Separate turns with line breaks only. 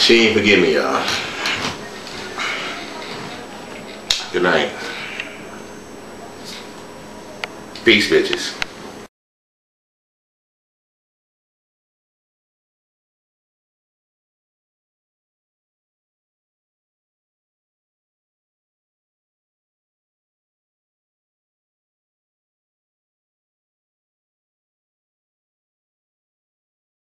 She ain't forgive me, y'all. Good night. Peace, bitches.